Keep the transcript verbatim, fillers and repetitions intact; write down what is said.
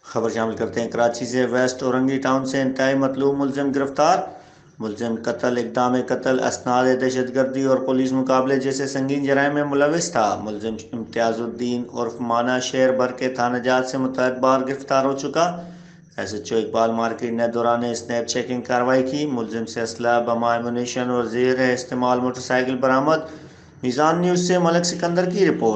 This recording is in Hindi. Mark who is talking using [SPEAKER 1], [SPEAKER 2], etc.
[SPEAKER 1] खबर शामिल करते हैं कराची से। वेस्ट औरंगी टाउन से इंतहाई मतलूब मुलजिम गिरफ्तार। मुलजिम कत्ल, इक़दाम कत्ल, असनाद दहशत गर्दी और पुलिस मुकाबले जैसे संगीन जराइम में मुलविस था। मुलजिम इम्तियाजुद्दीन उर्फ माना शेर भर के थाना जात से मुतअद्दिद बार गिरफ्तार हो चुका। एस एच ओ इकबाल मार्केट ने दौरान स्नैप चेकिंग कार्रवाई की। मुलजिम से असला, बम, एमुनेशन और जेर इस्तेमाल मोटरसाइकिल बरामद। मीज़ान न्यूज़ से मलिक सिकंदर की रिपोर्ट।